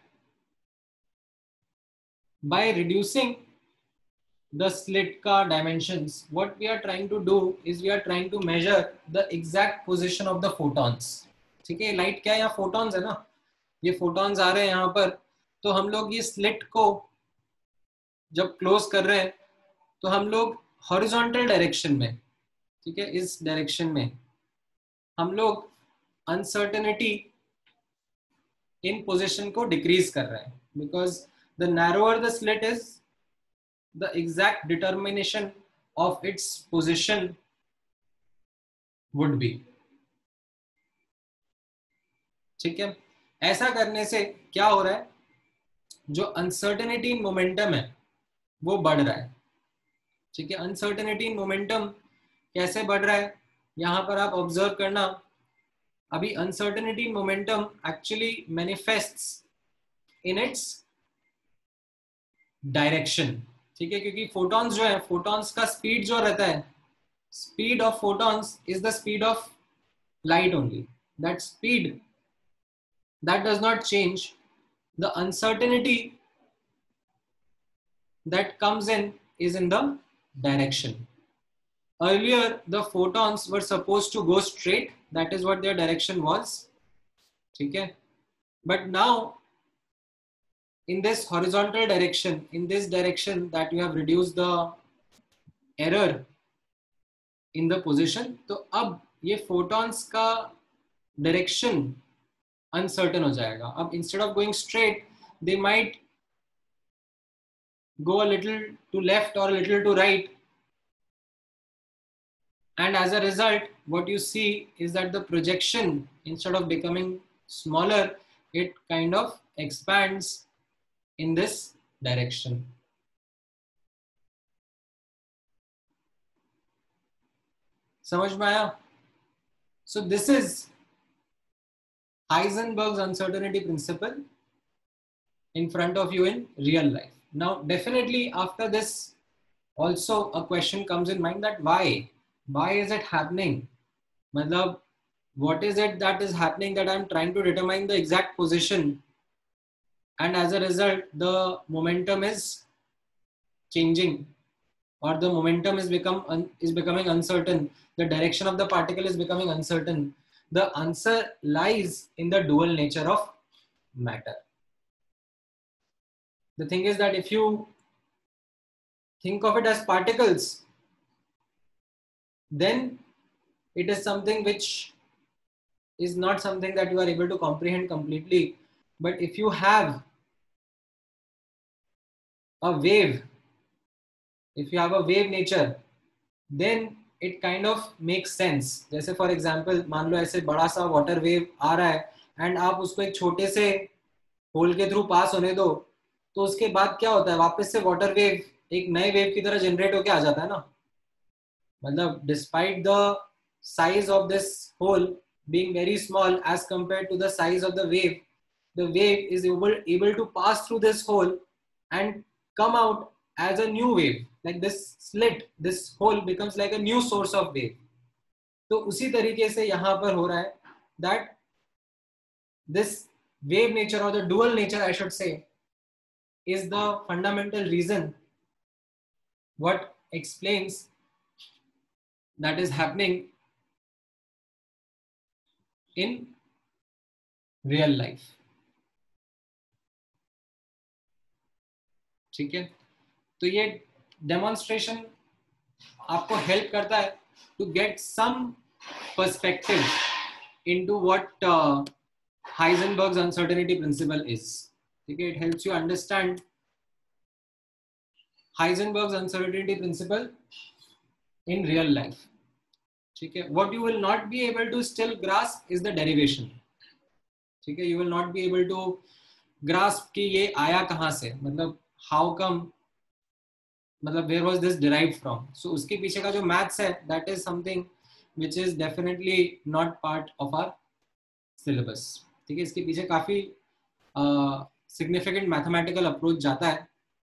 by reducing the slit का dimensions, what we are trying to do is we are trying to measure the exact position of the photons. ठीक है, light क्या है, यहाँ photons है ना, ये photons आ रहे हैं यहाँ पर, तो हम लोग ये slit को जब close कर रहे हैं तो हम लोग horizontal direction में, ठीक है, इस direction में हम लोग uncertainty in position को decrease कर रहे हैं, because the narrower the slit is, the exact determination of its position would be. ठीक है, ऐसा करने से क्या हो रहा है, जो अनसर्टेनिटी इन मोमेंटम है वो बढ़ रहा है. ठीक है, अनसर्टेनिटी इन मोमेंटम कैसे बढ़ रहा है, यहां पर आप ऑब्जर्व करना. अभी uncertainty in momentum actually manifests in its direction. ठीक है, क्योंकि फोटॉन्स जो है, फोटॉन्स का स्पीड जो रहता है, speed of photons is the speed of light only. That speed that does not change. The uncertainty that comes in is in the direction. Earlier the photons were supposed to go straight, that is what their direction was. ठीक है, but now in this horizontal direction, in this direction that you have reduced the error in the position, तो अब ये photons का direction uncertain हो जाएगा. अब instead of going straight, they might go a little to left or a little to right, and as a result what you see is that the projection, instead of becoming smaller, it kind of expands in this direction. समझ में आया? So this is Heisenberg's uncertainty principle in front of you in real life. Now, definitely after this, also a question comes in mind that why? Why is it happening? Matlab, what is it that is happening that I'm trying to determine the exact position, and as a result, the momentum is changing, or the momentum is become un, is becoming uncertain. The direction of the particle is becoming uncertain. The answer lies in the dual nature of matter. The thing is that if you think of it as particles, then it is something which is not something that you are able to comprehend completely. But if you have a wave, if you have a wave nature, then it kind of makes sense. जैसे for example, मान लो ऐसे बड़ा सा water wave आ रहा है and आप उसको एक छोटे से होल के थ्रू पास होने दो, तो उसके बाद क्या होता है, वापस से वाटर वेव एक नए वेव की तरह जनरेट होके आ जाता है ना. मतलब despite the size of this hole being very small as compared to the size of the wave, the wave is able able to pass through this hole and come out as a new wave. Like this slit, this hole becomes like a new source of wave. तो उसी तरीके से यहाँ पर हो रहा है that this wave nature or the dual nature I should say is the fundamental reason what explains that is happening in real life. ठीक है, तो ये डेमोन्स्ट्रेशन आपको हेल्प करता है to get some perspective into what Heisenberg's uncertainty principle is. ठीक है, it helps you understand Heisenberg's uncertainty principle in real life. ठीक है, what you will not be able to still grasp is the derivation. ठीक है, you will not be able to grasp कि ये आया कहाँ से, मतलब हाउ कम, मतलब where was this derived from. So उसके पीछे का जो मैथ्स है that is something which is definitely not part of our syllabus. ठीक है, इसके पीछे काफी significant mathematical approach जाता है.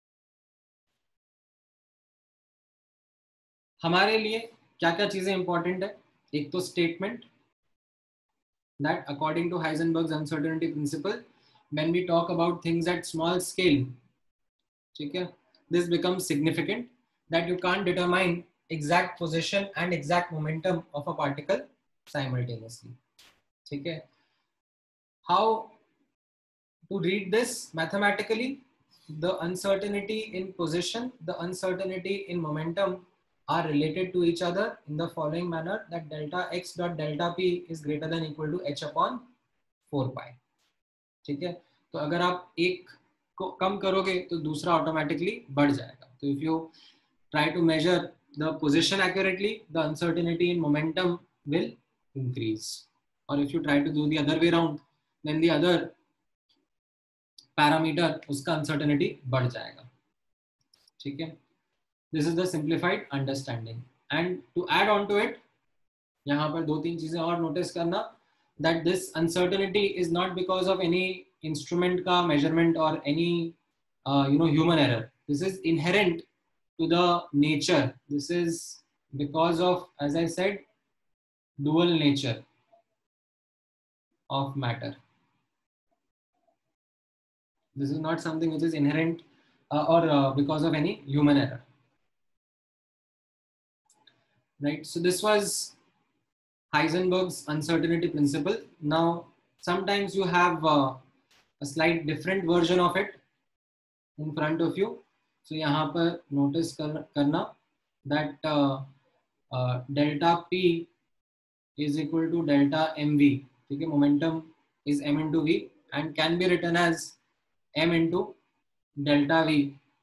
हमारे लिए क्या क्या चीजें important है, एक तो statement that according to Heisenberg's uncertainty principle when we talk about things at small scale, ठीक है, this becomes significant that you can't determine exact position and exact momentum of a particle simultaneously. ठीक है, how to read this mathematically? The uncertainty in position, the uncertainty in momentum are related to each other in the following manner that delta x dot delta p is greater than equal to h upon four pi. ठीक है, तो अगर आप एक को कम करोगे तो दूसरा ऑटोमेटिकली बढ़ जाएगा. तो if you try to measure the position accurately, the uncertainty in momentum will increase, और if you try to do the other way round then the other parameter, उसका अनसर्टेनिटी बढ़ जाएगा. ठीक है, this is the simplified understanding. And to add on to it, यहाँ पर दो तीन चीजें और नोटिस करना, that this uncertainty is not because of any instrument ka measurement or any uh, you know human error. This is inherent to the nature. This is because of, as I said, dual nature of matter. This is not something which is inherent uh, or uh, because of any human error, right? So this was Heisenberg's uncertainty principle. Now, sometimes you have uh, a slight different version of it in front of you. So, यहाँ पर notice कर, करना that uh, uh, delta p is equal to delta mv. ठीक है, momentum is m into v and can be written as m into delta v,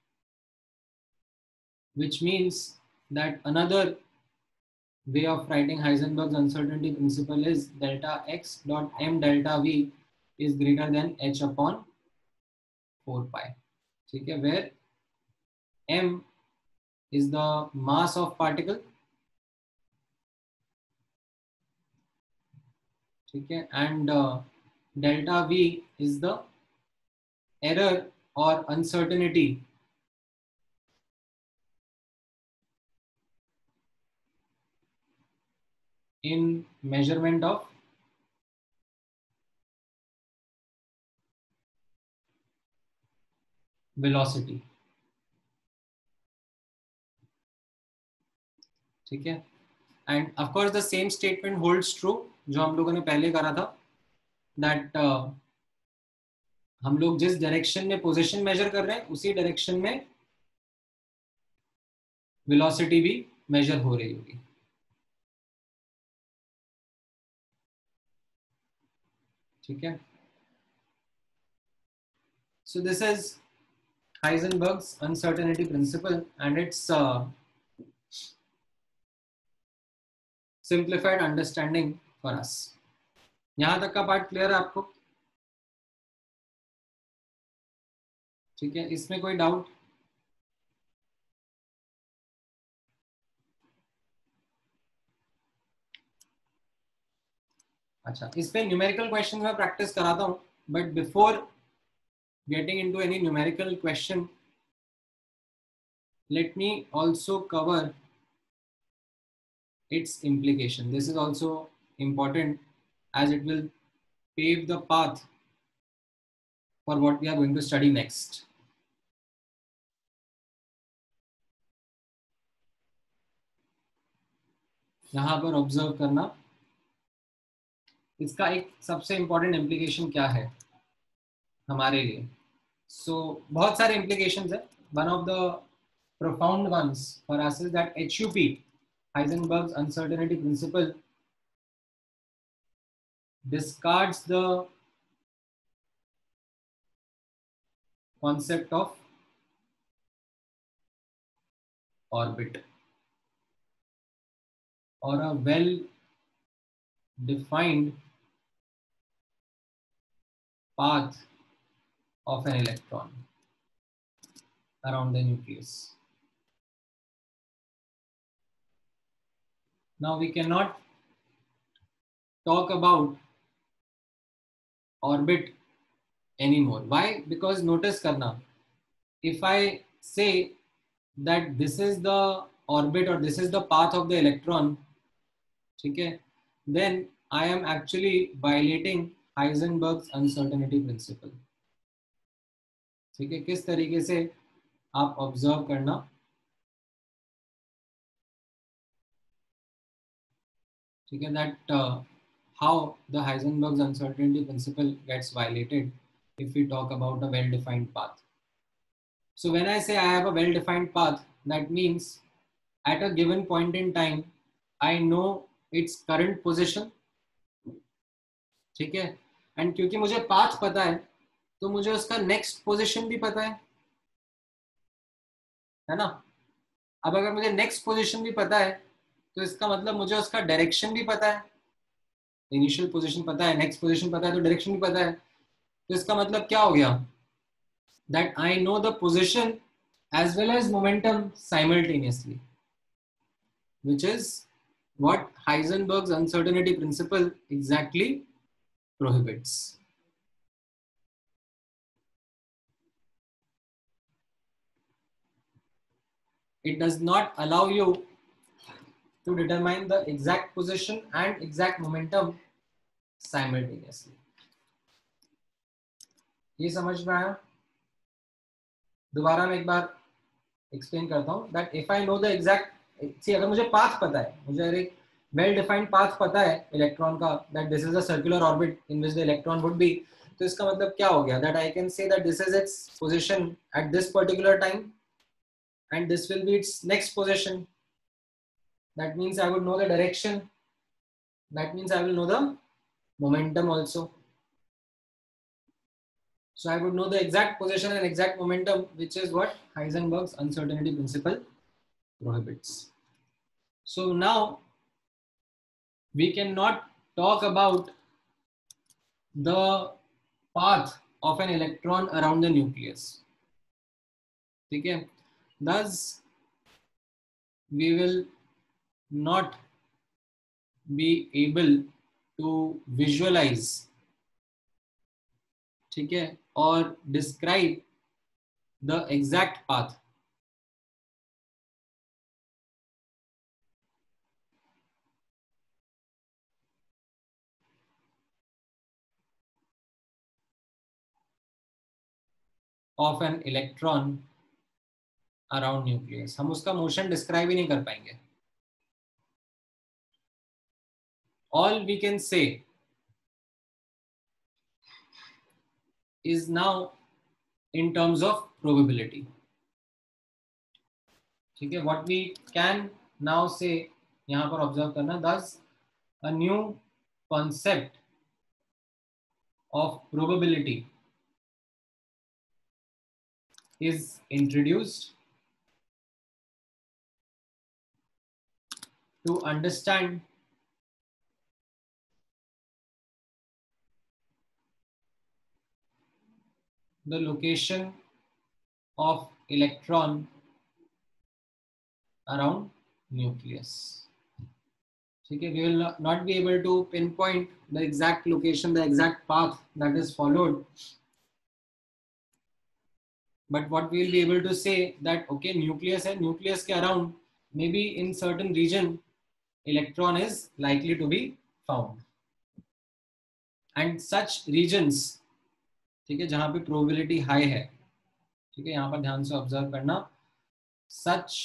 which means that another way of writing Heisenberg's uncertainty principle is delta x dot m delta v is greater than h upon four pi. ठीक है, where m is the mass of particle ठीक है, and delta V is the error और uncertainty in measurement of velocity. ठीक है, and of course the same statement holds true जो हम लोगों ने पहले करा था, दैट uh, हम लोग जिस डायरेक्शन में पोजीशन मेजर कर रहे हैं उसी डायरेक्शन में वेलोसिटी भी मेजर हो रही होगी. ठीक है, so this is Heisenberg's uncertainty principle and its uh, simplified understanding for us. यहां तक का पार्ट क्लियर है आपको? ठीक है, इसमें कोई डाउट? अच्छा, इस पे न्यूमेरिकल क्वेश्चन में प्रैक्टिस कराता हूं, but before getting into any numerical question, let me also cover its implication. This is also important as it will pave the path for what we are going to study next. यहाँ पर observe करना, इसका एक सबसे important implication क्या है हमारे लिए. सो so, बहुत सारे implications है. One of the profound ones for us is that H U P, Heisenberg's uncertainty principle, discards the concept of orbit or a well defined path of an electron around the nucleus. Now we cannot talk about orbit anymore. Why? Because notice karna, if I say that this is the orbit or this is the path of the electron, okay, then I am actually violating Heisenberg's uncertainty principle. ठीक है, किस तरीके से आप observe करना. ठीक है, that uh, how the Heisenberg's uncertainty principle gets violated if we talk about a well-defined path. So when I say I have a well-defined path, that means at a given point in time, I know its current position. ठीक है, and क्योंकि मुझे path पता है, तो मुझे उसका next position भी पता है, है ना. अब अगर मुझे next position भी पता है, तो इसका मतलब मुझे उसका डायरेक्शन भी पता है. इनिशियल पोजीशन पता है, नेक्स्ट पोजीशन पता है, तो डायरेक्शन भी पता है. तो इसका मतलब क्या हो गया, that I know the position as well as momentum simultaneously, which is what Heisenberg's uncertainty principle exactly prohibits. It does not allow you to determine the exact position and exact momentum simultaneously. ये समझ में आया? दोबारा मैं एक बार explain करता हूँ. That if I know the exact, see अगर मुझे पाथ पता है, मुझे एक वेल डिफाइंड पाथ पता है इलेक्ट्रॉन का, that this is a circular orbit in which the electron would be, तो इसका मतलब क्या हो गया, that I can say that this is its position at this particular time and this will be its next position. That means I would know the direction. That means I will know the momentum also. So I would know the exact position and exact momentum, which is what Heisenberg's uncertainty principle prohibits. So now we cannot talk about the path of an electron around the nucleus. Okay? Thus, we will not be able to visualize, ठीक है, और describe the exact path of an electron around nucleus. हम उसका motion describe ही नहीं कर पाएंगे. All we can say is now in terms of probability. ठीक है, what we can now say, यहाँ पर ऑब्जर्व करना, thus a new concept of probability is introduced to understand the location of electron around nucleus. ठीक है, we will not be able to pinpoint the exact location, the exact path that is followed, but what we will be able to say that okay, nucleus है, nucleus के around maybe in certain region electron is likely to be found, and such regions, ठीक है, जहां पे probability high है, ठीक है, यहाँ पर ध्यान से ऑब्जर्व करना, such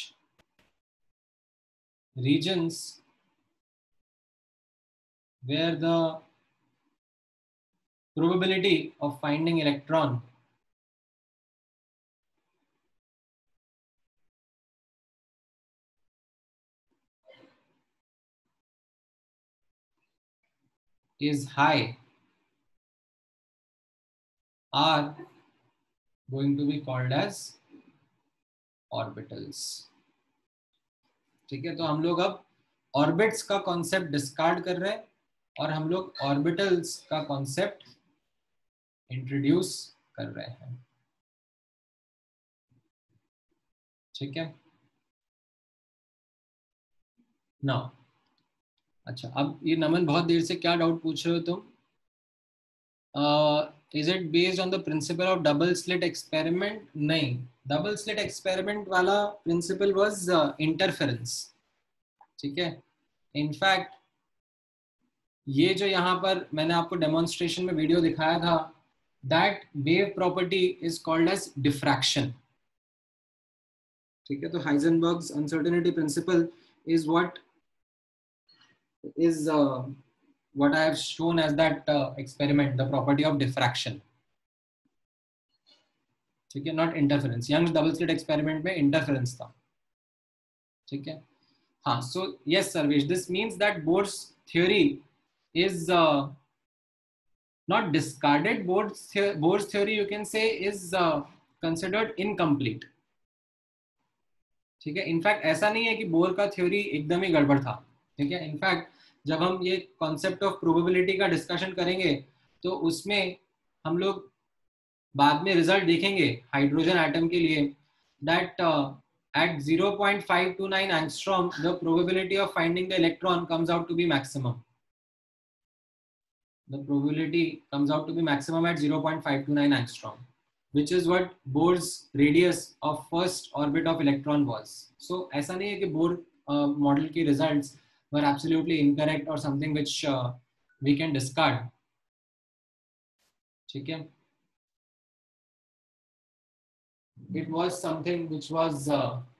regions where the probability of finding electron is high are going to be called as orbitals. ठीक है, तो हम लोग अब ऑर्बिट्स का कॉन्सेप्ट डिस्कार्ड कर रहे हैं और हम लोग ऑर्बिटल्स का कॉन्सेप्ट इंट्रोड्यूस कर रहे हैं. ठीक है, नाउ अच्छा, अब ये नमन बहुत देर से क्या डाउट पूछ रहे हो तुम? Is it based on the principle of double slit experiment? नहीं, डबल स्लिट एक्सपेरिमेंट वाला प्रिंसिपल वाज इंटरफेरेंस. ठीक है, इनफैक्ट ये जो यहाँ पर मैंने आपको डेमोन्स्ट्रेशन में वीडियो दिखाया था, that wave property is called as diffraction. ठीक है, तो Heisenberg's uncertainty principle is what is uh, what I have shown as that uh, experiment, the property of diffraction. ठीक है, not interference. Young's double slit experiment में interference था. ठीक है, हाँ, so yes Sarvesh, this means that Bohr's theory is uh, not discarded. Bohr's, the Bohr's theory you can say is uh, considered incomplete. ठीक है, in fact ऐसा नहीं है कि बोर का थ्योरी एकदम ही गड़बड़ था. ठीक है, इनफैक्ट जब हम ये कॉन्सेप्ट ऑफ प्रोबेबिलिटी का डिस्कशन करेंगे तो उसमें हम लोग बाद में रिजल्ट देखेंगे हाइड्रोजन एटम के लिए, that at zero point five two nine angstrom the probability of finding the electron comes out to be maximum. The probability comes out to be maximum at zero point five two nine angstrom, which is what Bohr's radius of first orbit of electron was. So ऐसा नहीं है कि Bohr model uh, की results were absolutely incorrect or something which uh, we can discard. ठीक है, it was something which was uh,